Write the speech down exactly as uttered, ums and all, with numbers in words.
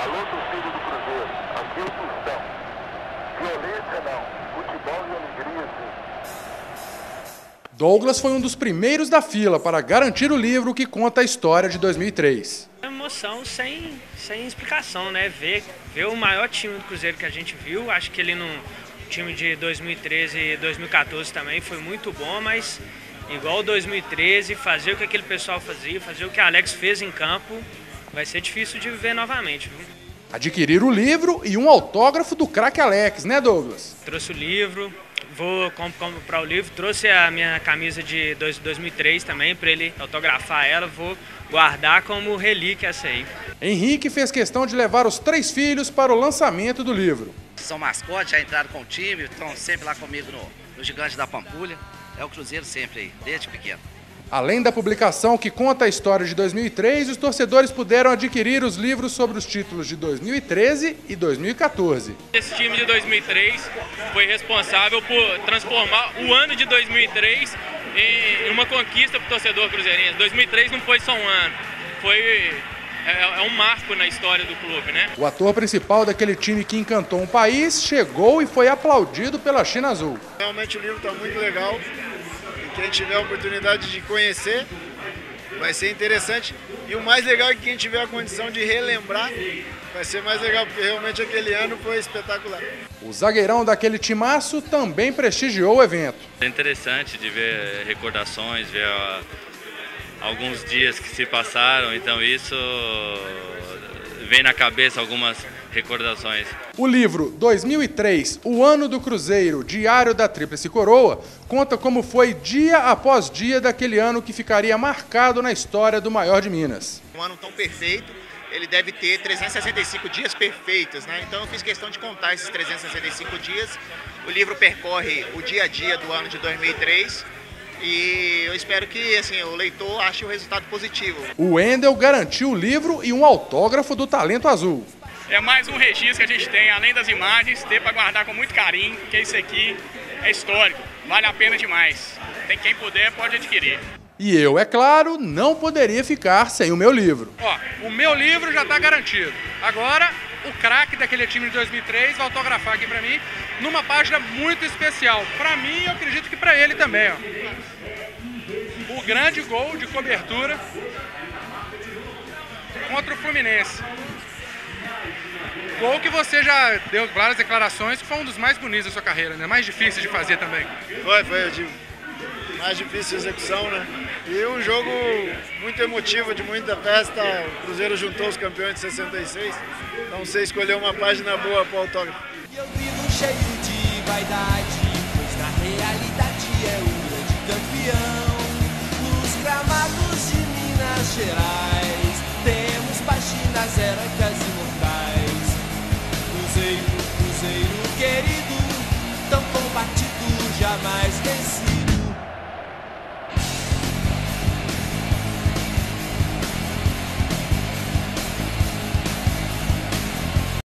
Alô, torcida do Cruzeiro, aqui é o Tostão. Violência não, futebol e alegria sim. Douglas foi um dos primeiros da fila para garantir o livro que conta a história de dois mil e três. É uma emoção sem, sem explicação, né? Ver, ver o maior time do Cruzeiro que a gente viu, acho que ele no time de dois mil e treze e dois mil e quatorze também foi muito bom, mas igual dois mil e treze, fazer o que aquele pessoal fazia, fazer o que a Alex fez em campo, vai ser difícil de viver novamente, viu? Adquirir o livro e um autógrafo do craque Alex, né, Douglas? Trouxe o livro, vou comprar o livro, trouxe a minha camisa de dois mil e três também para ele autografar ela, vou guardar como relíquia essa aí. Henrique fez questão de levar os três filhos para o lançamento do livro. São mascotes, já entraram com o time, estão sempre lá comigo no, no Gigante da Pampulha. É o Cruzeiro sempre aí, desde pequeno. Além da publicação que conta a história de dois mil e três, os torcedores puderam adquirir os livros sobre os títulos de dois mil e treze e dois mil e quatorze. Esse time de dois mil e três foi responsável por transformar o ano de dois mil e três em uma conquista para o torcedor cruzeirense. dois mil e três não foi só um ano, foi é, é um marco na história do clube, né? O ator principal daquele time que encantou um país chegou e foi aplaudido pela China Azul. Realmente o livro está muito legal. Quem tiver a oportunidade de conhecer, vai ser interessante. E o mais legal é que quem tiver a condição de relembrar, vai ser mais legal, porque realmente aquele ano foi espetacular. O zagueirão daquele timaço também prestigiou o evento. É interessante de ver recordações, ver uh, alguns dias que se passaram, então isso vem na cabeça algumas recordações. O livro dois mil e três, O Ano do Cruzeiro, Diário da Tríplice Coroa, conta como foi dia após dia daquele ano que ficaria marcado na história do maior de Minas. Um ano tão perfeito, ele deve ter trezentos e sessenta e cinco dias perfeitos, né? Então eu fiz questão de contar esses trezentos e sessenta e cinco dias. O livro percorre o dia a dia do ano de dois mil e três. E eu espero que assim, o leitor ache o resultado positivo. O Wendel garantiu o livro e um autógrafo do Talento Azul. É mais um registro que a gente tem, além das imagens, ter para guardar com muito carinho, porque isso aqui é histórico, vale a pena demais. Tem quem puder, pode adquirir. E eu, é claro, não poderia ficar sem o meu livro. Ó, o meu livro já está garantido. Agora, o craque daquele time de dois mil e três vai autografar aqui para mim, numa página muito especial. Para mim, eu acredito que para ele também, ó. O grande gol de cobertura contra o Fluminense. Gol que você já deu várias declarações que foi um dos mais bonitos da sua carreira, né? Mais difícil de fazer também. Foi, foi de mais difícil de execução, né? E um jogo muito emotivo, de muita festa. O Cruzeiro juntou os campeões de sessenta e seis. Então você escolheu uma página boa para o autógrafo. E eu vivo cheio de vaidade, pois na realidade